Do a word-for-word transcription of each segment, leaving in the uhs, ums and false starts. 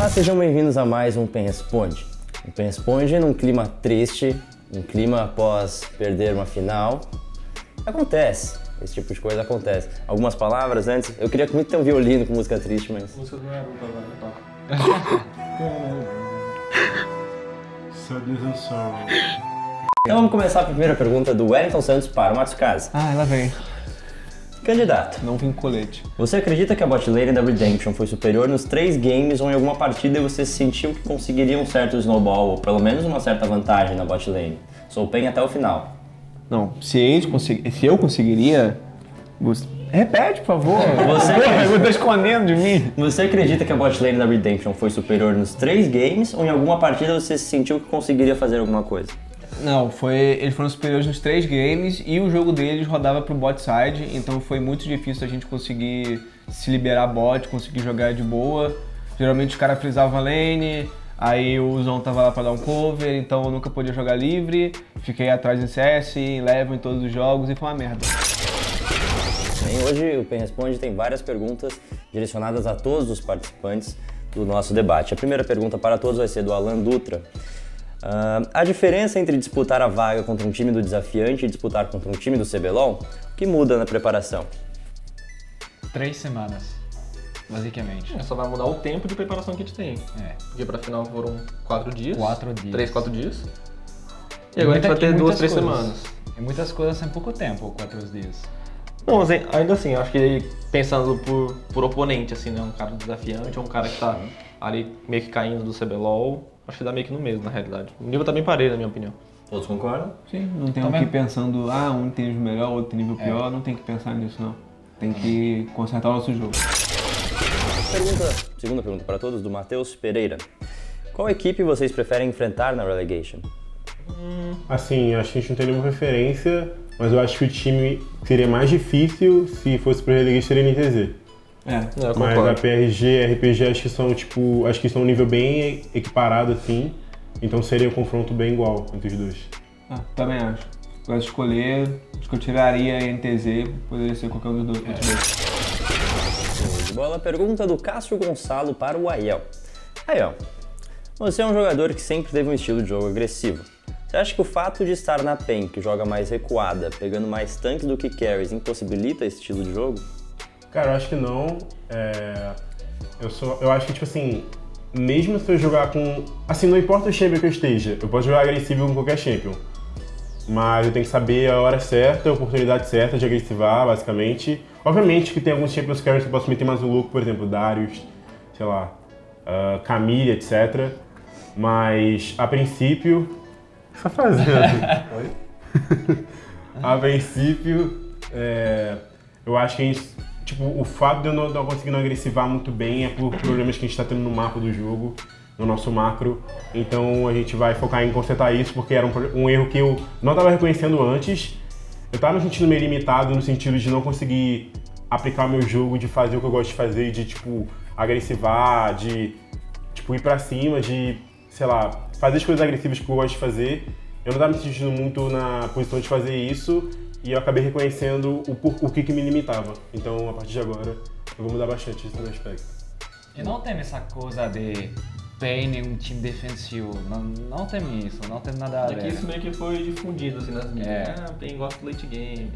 sejam bem-vindos a mais um Pen Responde. O Pen Responde num clima triste, um clima após perder uma final. Acontece, esse tipo de coisa acontece. Algumas palavras antes, eu queria muito ter um violino com música triste, mas... Música do Naruto agora, Sadness and Sorrow. Então vamos começar a primeira pergunta do Wellington Santos para o Matsukaze. Ah, ela vem. Candidato, Não vim colete. você acredita que a bot lane da Redemption foi superior nos três games ou em alguma partida você sentiu que conseguiria um certo snowball ou pelo menos uma certa vantagem na bot lane? Sou Pen até o final. Não, se, eles consegu... se eu conseguiria... Você... Repete, por favor. Você Porra, acredita- eu tô escondendo de mim. Você acredita que a bot lane da Redemption foi superior nos três games ou em alguma partida você sentiu que conseguiria fazer alguma coisa? Não, foi... eles foram superiores nos três games e o jogo deles rodava pro bot side, então foi muito difícil a gente conseguir se liberar bot, conseguir jogar de boa. Geralmente os caras frisavam a lane, aí o Zon tava lá pra dar um cover, então eu nunca podia jogar livre. Fiquei atrás em C S, em level em todos os jogos e foi uma merda. Bem, hoje o Pen Responde tem várias perguntas direcionadas a todos os participantes do nosso debate. A primeira pergunta para todos vai ser do Alan Dutra. Uh, a diferença entre disputar a vaga contra um time do desafiante e disputar contra um time do C B L O L, o que muda na preparação? Três semanas, basicamente. É, só vai mudar o tempo de preparação que a gente tem. É. Porque pra final foram quatro dias. Quatro dias. Três, quatro dias. E agora a gente vai ter muitas duas, três coisas. semanas. E muitas coisas em pouco tempo, quatro dias. Não, mas ainda assim, eu acho que pensando por, por oponente, assim, né? Um cara desafiante ou um cara que tá ali meio que caindo do C B L O L, acho que dá meio que no mesmo, na realidade. O nível tá bem parelho, na minha opinião. Todos concordam? Sim, não tem Também. que ir pensando, ah, um tem nível melhor, outro tem nível pior, não tem que pensar nisso não. Tem que consertar o nosso jogo. Pergunta, segunda pergunta para todos, do Matheus Pereira. Qual equipe vocês preferem enfrentar na Relegation? Assim, acho que a gente não tem nenhuma referência, mas eu acho que o time seria mais difícil se fosse pro Relegation seria N T Z. É. É, eu Mas concordo. a P R G e R P G acho que são tipo, acho que estão um nível bem equiparado assim, então seria um confronto bem igual entre os dois. Ah, também acho. Para escolher, acho que eu tiraria a N T Z, poderia ser qualquer um dos dois. Show de bola. Pergunta do Cássio Gonçalo para o Aiel. Aiel, você é um jogador que sempre teve um estilo de jogo agressivo. Você acha que o fato de estar na Pen, que joga mais recuada, pegando mais tanques do que carries, impossibilita esse estilo de jogo? Cara, eu acho que não. É... Eu, sou... eu acho que, tipo assim, mesmo se eu jogar com... Assim, não importa o champion que eu esteja, eu posso jogar agressivo com qualquer champion. Mas eu tenho que saber a hora certa, a oportunidade certa de agressivar, basicamente. Obviamente que tem alguns champions carries que eu posso meter mais louco, por exemplo, Darius, sei lá, uh, Camille, etcétera. Mas, a princípio... O que você tá fazendo? Oi? A princípio, é... eu acho que a gente... Tipo, o fato de eu não, não conseguir não agressivar muito bem é por problemas que a gente está tendo no mapa do jogo, no nosso macro. Então a gente vai focar em consertar isso, porque era um, um erro que eu não estava reconhecendo antes. Eu estava me sentindo meio limitado no sentido de não conseguir aplicar o meu jogo, de fazer o que eu gosto de fazer, de, tipo, agressivar, de, tipo, ir pra cima, de, sei lá, fazer as coisas agressivas que eu gosto de fazer. Eu não estava me sentindo muito na posição de fazer isso. E eu acabei reconhecendo o, por, o que, que me limitava. Então, a partir de agora, eu vou mudar bastante esse meu aspecto. E não tem essa coisa de Pen em um time defensivo. Não, não tem isso, não tem nada a É que ver. isso meio que foi difundido, assim, nas mídias. É. Ah, tem gosto do late game.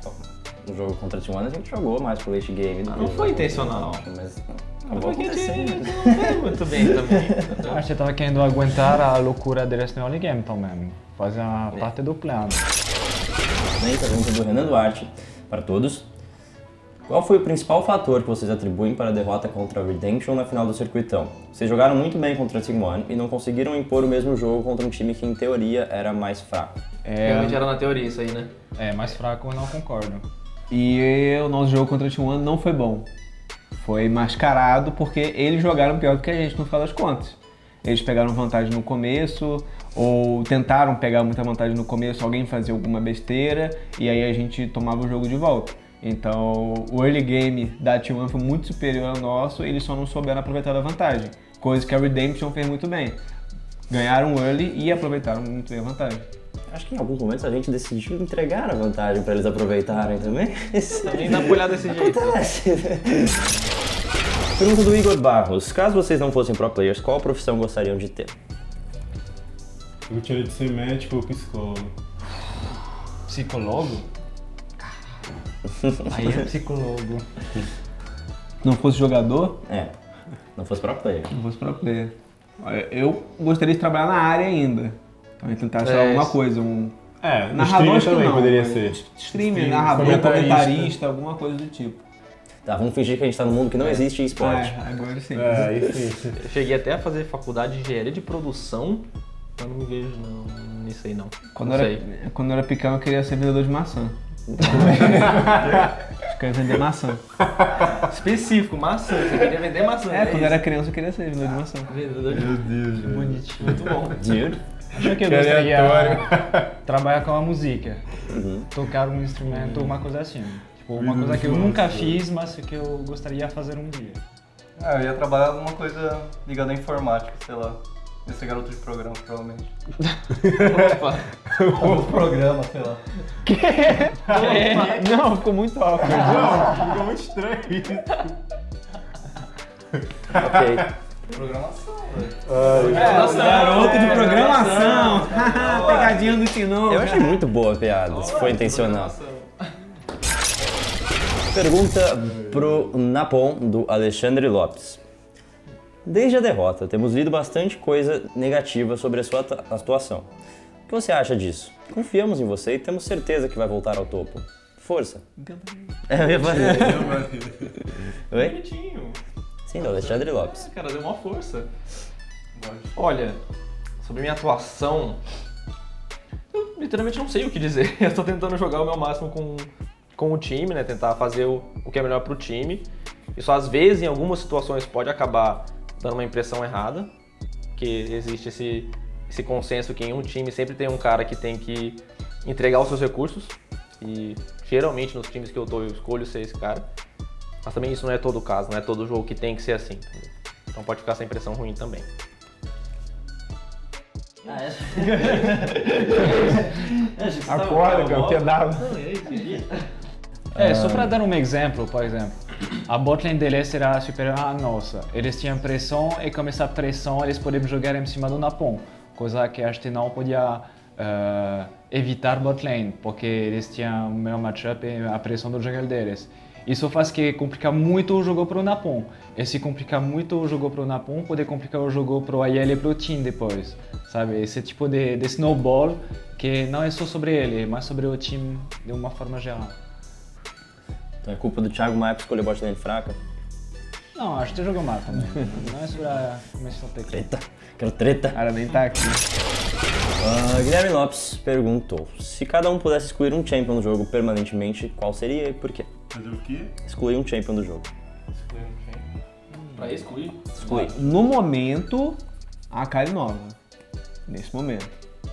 No jogo contra a T um a gente jogou mais pro late game. do Ah, que não no foi jogo intencional. contra o Mas Não acabou foi que a gente acontecendo. não foi muito bem também. entendeu? Acho que tava querendo aguentar a loucura deles no early game também. Fazer a parte do plano. Bem, pergunta do Renan Duarte para todos. Qual foi o principal fator que vocês atribuem para a derrota contra a Redemption na final do circuitão? Vocês jogaram muito bem contra a T um e não conseguiram impor o mesmo jogo contra um time que, em teoria, era mais fraco. Realmente era na teoria isso aí, né? É, mais fraco eu não concordo. E o nosso jogo contra o T um não foi bom. Foi mascarado porque eles jogaram pior do que a gente no final das contas. Eles pegaram vantagem no começo, ou tentaram pegar muita vantagem no começo, alguém fazia alguma besteira, e aí a gente tomava o jogo de volta. Então, o early game da T um foi muito superior ao nosso, eles só não souberam aproveitar da vantagem. Coisa que a Redemption fez muito bem. Ganharam o early e aproveitaram muito bem a vantagem. Acho que em alguns momentos a gente decidiu entregar a vantagem para eles aproveitarem também. Também dá pra olhar desse jeito. Acontece. Pergunta do Igor Barros. Caso vocês não fossem pro players, qual profissão gostariam de ter? Eu gostaria de ser médico ou psicólogo. Psicólogo? Aí é psicólogo. Não fosse jogador, É, não fosse pro player. não fosse pro player. Olha, eu gostaria de trabalhar na área ainda. Então, eu tentar achar É, alguma isso. coisa, um É, no narrador streamer acho que também não, poderia mas ser. streamer, Streamer, narrador, comentarista. comentarista, alguma coisa do tipo. Tá, vamos fingir que a gente tá num mundo que não existe esporte. Ah, agora sim. É, aí sim. Eu cheguei até a fazer faculdade de engenharia de produção, mas não me vejo não, nisso aí não. Quando, não eu sei. era, quando eu era pequeno eu queria ser vendedor de maçã. Acho que eu ia vender maçã. Específico, maçã. Você queria vender maçã, É, né? quando eu era criança eu queria ser vendedor de maçã. Vendedor de Deus, bonitinho. Muito bom. Dude. Acho que eu Que gostaria aleatório. trabalhar com a música. Tocar um instrumento, uma coisa assim. Tipo, uma coisa que eu nunca fiz, mas que eu gostaria de fazer um dia. Ah, eu ia trabalhar numa coisa ligada à informática, sei lá. Ia ser garoto de programa, provavelmente. Opa. Ou programa, sei lá. Não, ficou muito awkward. Não, ficou muito estranho isso. Ok. Programação, velho. É, garoto de programação. Pegadinha do Tinu. Eu achei muito boa a piada, se foi intencional. Pergunta pro Napon, do Alexandre Lopes. Desde a derrota, temos lido bastante coisa negativa sobre a sua atu- atuação. O que você acha disso? Confiamos em você e temos certeza que vai voltar ao topo. Força. É, eu ia fazer. Oi? Bonitinho. Sim, do Alexandre Lopes. Cara, deu uma força. Olha, sobre minha atuação, eu literalmente não sei o que dizer. Eu tô tentando jogar o meu máximo com, com o time, né? Tentar fazer o, o que é melhor pro time. Isso às vezes, em algumas situações, pode acabar dando uma impressão errada. Que existe esse, esse consenso que em um time sempre tem um cara que tem que entregar os seus recursos. E geralmente nos times que eu tô, eu escolho ser esse cara. Mas também isso não é todo o caso, não é todo jogo que tem que ser assim. Entendeu? Então pode ficar essa impressão ruim também. Acorda, campeão d'água. É, só para dar um exemplo, por exemplo, a botlane deles era superior à nossa. Eles tinham pressão e com essa pressão eles podiam jogar em cima do Napon, coisa que a gente não podia uh, evitar botlane, porque eles tinham o melhor matchup e a pressão do jungle deles. Isso faz que complica muito o jogo pro Napon. E se complicar muito o jogo pro Napon, pode complicar o jogo pro A L e pro team depois, sabe? Esse tipo de, de snowball que não é só sobre ele, mas sobre o time de uma forma geral. Então é culpa do Thiago Maia por escolher botlane fraca? Não, acho que jogou mal também. Não é sobre a começar a ter Treta. Quero treta. O cara nem tá aqui. Ah, Guilherme Lopes perguntou: se cada um pudesse excluir um champion do jogo permanentemente, qual seria e por quê? Fazer o quê? Excluir um champion do jogo. Pra excluir? Excluir. No momento, a Akali nova. Nesse momento.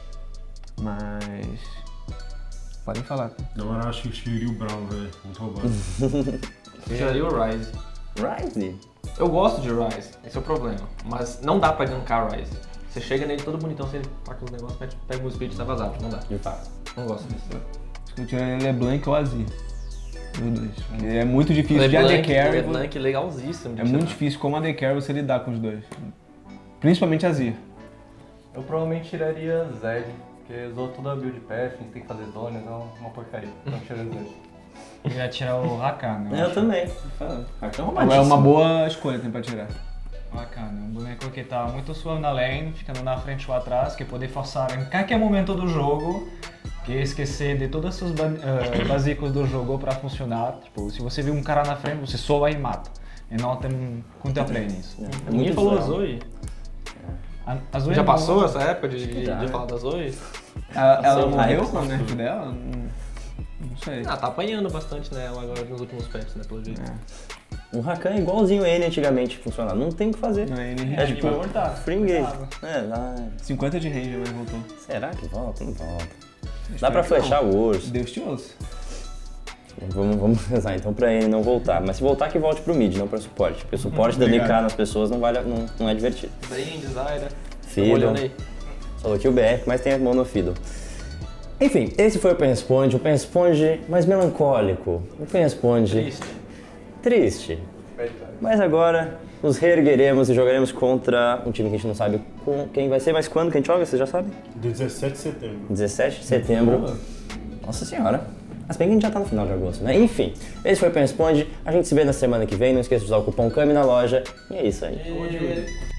Mas... podem falar. Na moral, eu acho que eu escolheria o Brown, velho. Muito roubado. Eu tiraria o Ryze. Ryze. Eu gosto de Ryze, esse é o problema. Mas não dá pra gankar Ryze. Você chega nele todo bonitão, você taca os negócios, mete- pega o speed e tá vazado. Não dá. De fato. Não gosto disso. Eu tiraria LeBlanc ou Azir. Os dois. Porque é muito difícil de A D LeBlanc, Carry. LeBlanc legalzíssimo. de É muito tirar. difícil como A D Carry você lidar com os dois. Principalmente Azir. Eu provavelmente tiraria Zed, porque zoou toda a build path, a gente tem que fazer zonas, é uma porcaria. Então tiraria Zed. Eu ia tirar o Rakan, né? Eu também. Rakan É uma boa escolha tem pra tirar. Bacana, um boneco que tá muito suave na lane, ficando na frente ou atrás, que pode forçar em qualquer momento do jogo, que esquecer de todos os seus ba uh, básicos do jogo para funcionar. Tipo, se você vê um cara na frente, você só vai e mata. E não tem contemplay nisso. É Ninguém muito falou a visual. Zoe. A, a Zoe Já é passou boa. essa época de, de, Já. de falar da Zoe? Ela, ela Seu morreu hype. com o nerf dela? Não, não sei. Ah, tá apanhando bastante nela agora nos últimos patches, né, pelo jeito. O Rakan é igualzinho a N antigamente funcionava. Não tem o que fazer. Não, ele É é tipo, vai voltar. free engage. É, vai. cinquenta de range, mas voltou. Será que volta? Não volta. Dá pra flechar o urso. Deus te ouça. Vamos, vamos rezar então pra N não voltar. Mas se voltar, que volte pro mid, não pra suporte. Porque o suporte dando I K nas pessoas não, vale, não, não é divertido. Bem, Desire. Fiddle. Olhando aí. Só aqui o B R, mas tem a Monofiddle. Enfim, esse foi o Pen Responde, o Pen Responde mais melancólico. O Pen Responde Triste. triste. Mas agora nos reergueremos e jogaremos contra um time que a gente não sabe com quem vai ser, mas quando que a gente joga, você já sabe? dezessete de setembro. dezessete de setembro. Nossa senhora. Mas bem que a gente já tá no final de agosto, né? Enfim, esse foi o Pen Responde. A gente se vê na semana que vem. Não esqueça de usar o cupom C A M I na loja. E é isso aí. E...